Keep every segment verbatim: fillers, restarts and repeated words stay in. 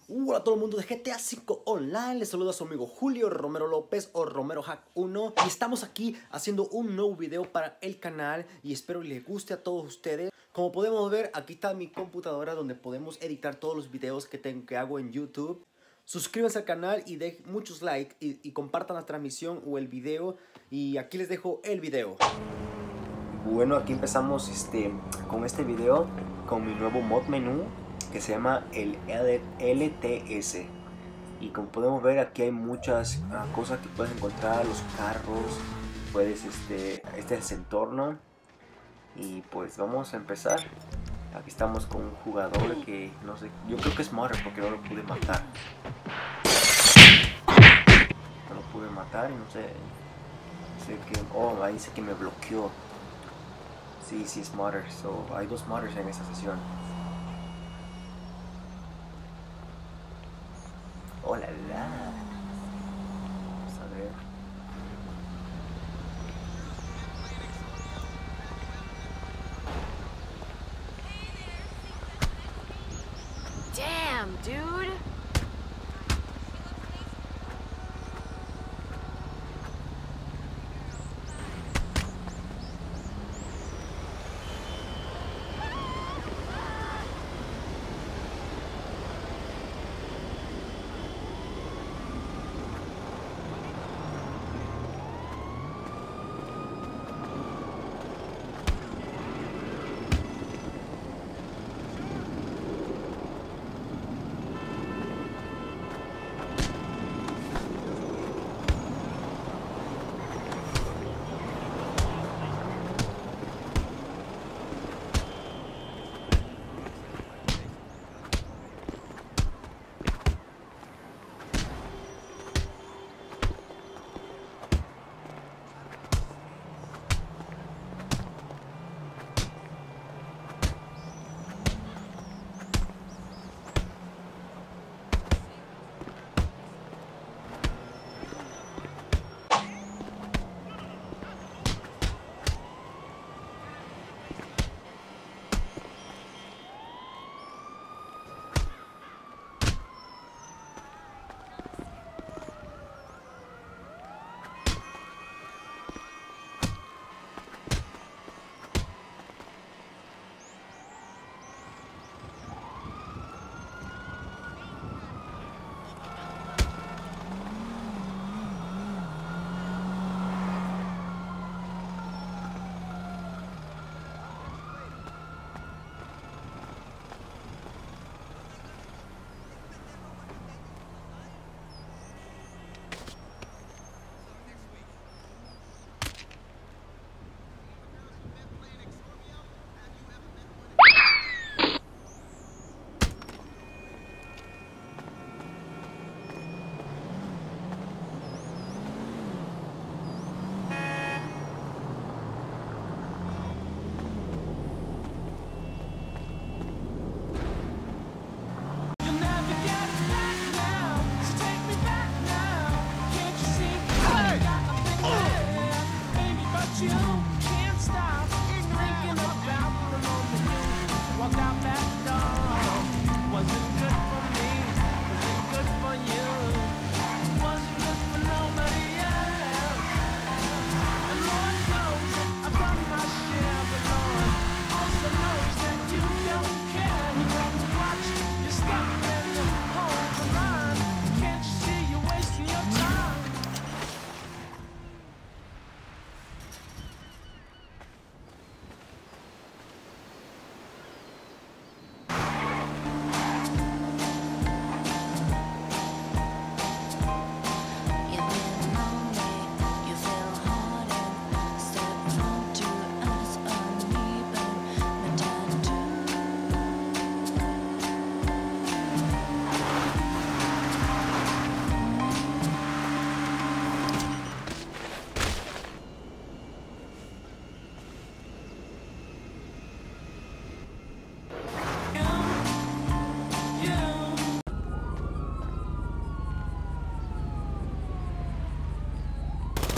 Hola a todo el mundo de G T A cinco Online, les saluda a su amigo Julio Romero López o Romero Hack uno y estamos aquí haciendo un nuevo video para el canal y espero les guste a todos ustedes. Como podemos ver, aquí está mi computadora donde podemos editar todos los videos que, tengo, que hago en YouTube. Suscríbanse al canal y dejen muchos likes y, y compartan la transmisión o el video, y aquí les dejo el video. Bueno, aquí empezamos este, con este video con mi nuevo mod menú que se llama el L T S, y como podemos ver aquí hay muchas uh, cosas que puedes encontrar, los carros, puedes este este es el entorno, y pues vamos a empezar. Aquí estamos con un jugador que no sé, yo creo que es Mother porque no lo pude matar, no lo pude matar y no sé, sé que, oh, ahí dice que me bloqueó. Sí, sí es Mother, so hay dos Mothers en esta sesión. ¡Oh, la, la! Vamos a ver. Damn, dude!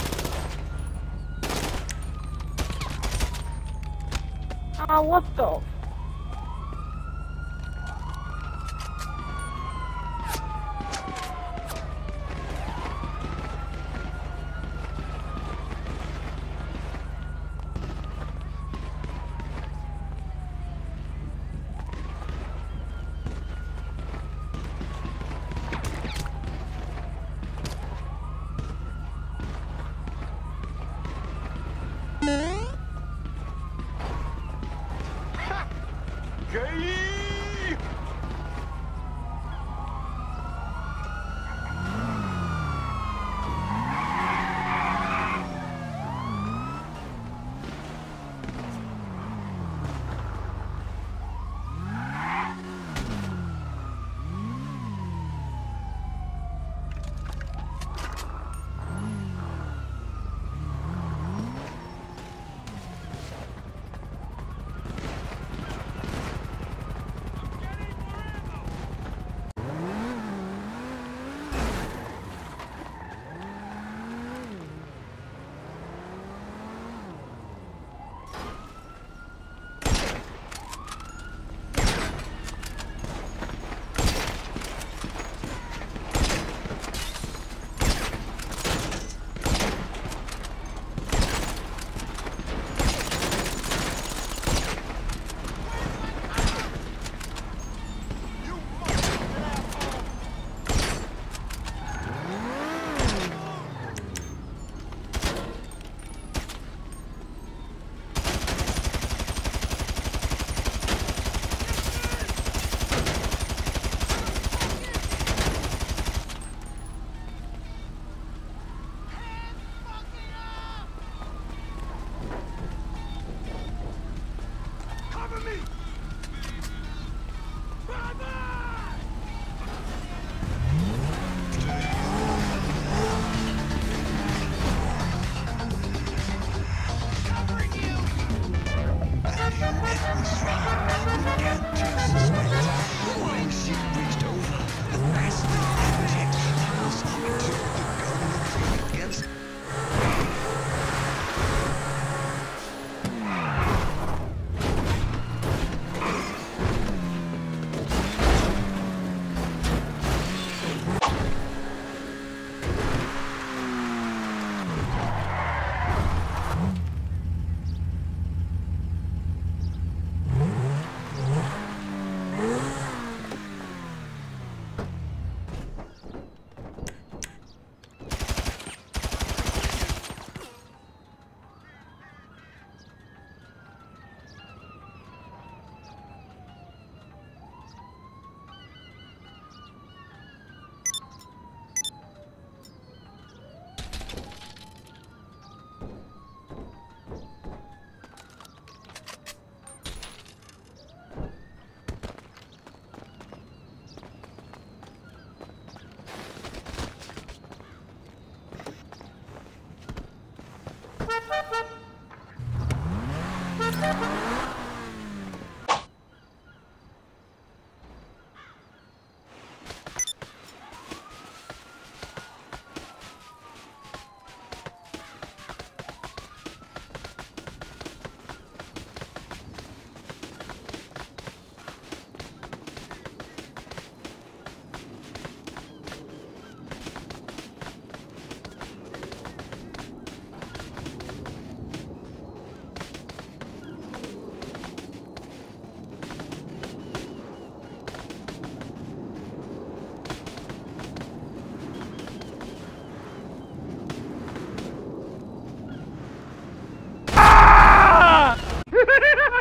Ah, what the